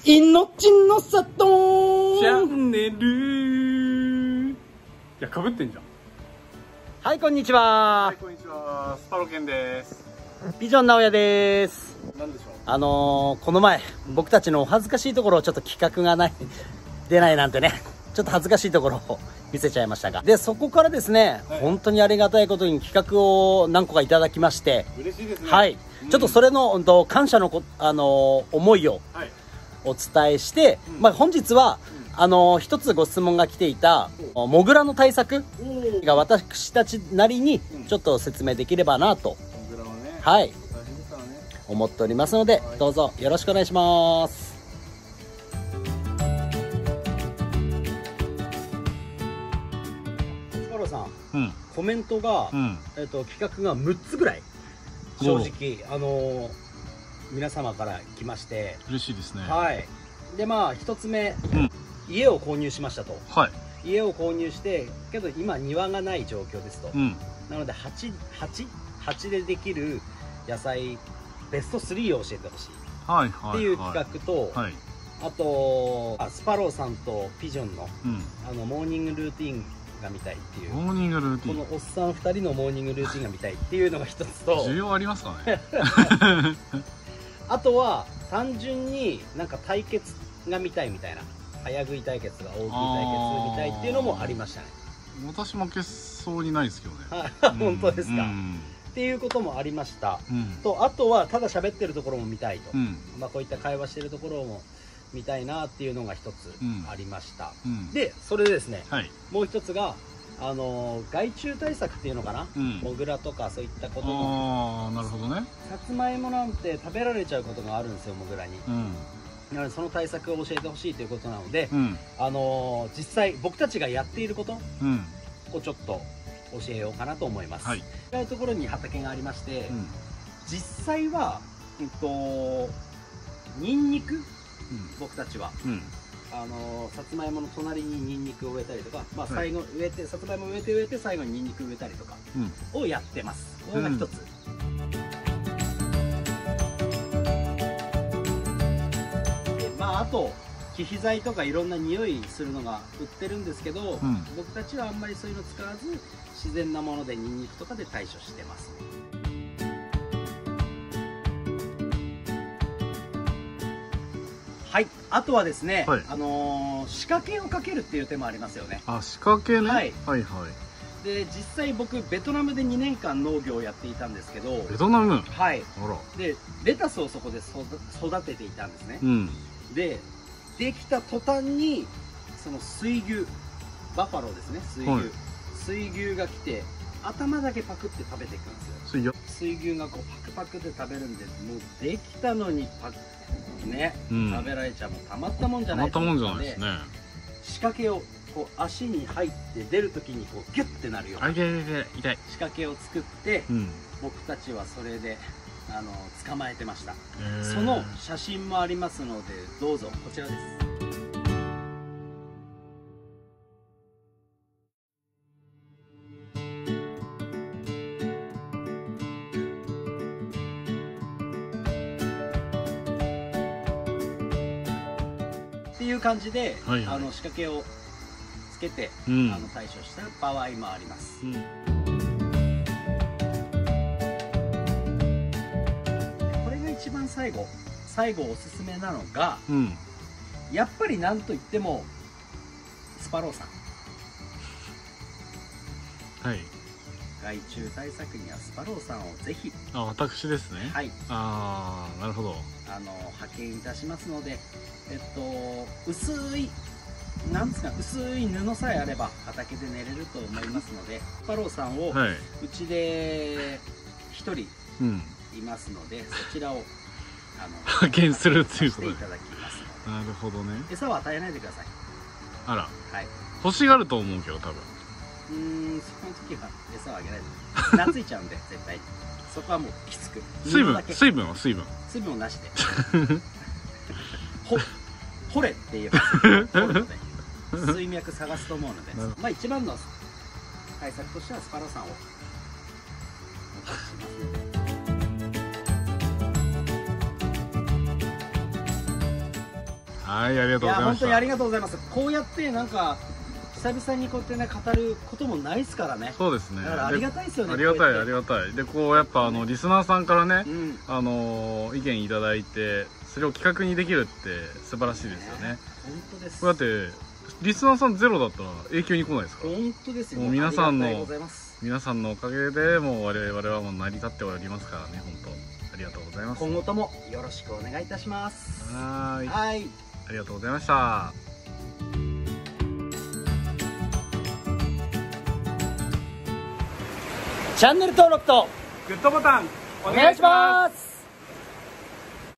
命の里チャンネル。いや、かぶってんじゃん。 はい、こんにちは。 はい、こんにちは。スパロケンです。 ピジョン直哉です。 なんでしょう。 この前僕たちのお恥ずかしいところをちょっと企画がない出ないなんてね、ちょっと恥ずかしいところを見せちゃいましたが、でそこからですね、はい、本当にありがたいことに企画を何個かいただきまして、 嬉しいですね。 はい、ちょっとそれの感謝の思いをお伝えして、まあ本日は一つご質問が来ていたモグラの対策が私たちなりにちょっと説明できればなと、はい、思っておりますので、どうぞよろしくお願いします。スパローさん、コメントが、企画が6つぐらい正直皆様から来まして、嬉しいですね。はい。でまあ1つ目、家を購入しましたと。はい。家を購入してけど今庭がない状況ですと。なので鉢でできる野菜ベスト3を教えてほしいっていう企画と、あとスパローさんとピジョンのモーニングルーティンが見たいっていう、モーニングルーティン、このおっさん2人のモーニングルーティンが見たいっていうのが一つと、 需要ありますかね。 あとは単純になんか対決が見たいみたいな、早食い対決が大きい対決が見たいっていうのもありましたね。私負けそうにないですけどね。本当ですか。っていうこともありました、とあとはただ喋ってるところも見たいと、まあこういった会話してるところも見たいなっていうのが一つありました。でそれでですね、もう一つが害虫対策っていうのかな、モグラとかそういったことの、なるほどね。さつまいもなんて食べられちゃうことがあるんですよ、モグラに。なのでその対策を教えてほしいということなので、実際僕たちがやっていることをちょっと教えようかなと思います。違うところに畑がありまして、実際はニンニク、僕たちはさつまいもの隣にニンニクを植えたりとか、まあ最後植えてさつまいも植えて最後にニンニク植えたりとかをやってます。これが一つ。あと忌避剤とかいろんな匂いするのが売ってるんですけど、僕たちはあんまりそういうの使わず自然なものでニンニクとかで対処してます。はい、あとはですね、仕掛けをかけるっていう手もありますよね。仕掛けね。はいはいはい。で実際僕ベトナムで2年間農業をやっていたんですけど。ベトナム。はい。でレタスをそこで育てていたんですね。できた途端にその水牛、バファローですね、水牛が来て頭だけパクって食べていくんですよ。水牛がこうパクパクで食べるんで、もうできたのにね、食べられちゃう、もうたまったもんじゃないと思うので、仕掛けをこう足に入って出るときにこうギュッてなるような仕掛けを作って、僕たちはそれで捕まえてました。その写真もありますので、どうぞこちらです。っていう感じで仕掛けをつけて対処した場合もあります。一番最後おすすめなのが、やっぱりなんといってもスパローさん。はい。害虫対策にはスパローさんをぜひ。私ですね。はい。なるほど。派遣いたしますので、薄いなんですか、薄い布さえあれば畑で寝れると思いますので、スパローさんをうちで1人いますので、そちらを派遣するっていうことでいただきますので。なるほどね。餌は与えないでください。あら。はい。欲しがると思うけど多分。その時は餌はあげないで。懐いちゃうんで絶対。そこはもうきつく。水分をなしで。掘れって言えば掘るので、水脈探すと思うので、まあ一番の対策としてはスパローさんをお渡ししますので。 はい、ありがとうございました。いや本当にありがとうございます。こうやってなんか久々にこうやってね語ることもないですからね。 そうですね。 だからありがたいですよね。 ありがたいありがたい。でこうやっぱリスナーさんからね、意見いただいてそれを企画にできるって素晴らしいですよね。 本当です。 だってリスナーさんゼロだったら影響に来ないですから。 本当ですよ。 もう皆さんのおかげでもう我々はもう成り立っておりますからね。本当ありがとうございます。 今後ともよろしくお願いいたします。 はい。 ありがとうございました。 チャンネル登録とグッドボタンお願いします。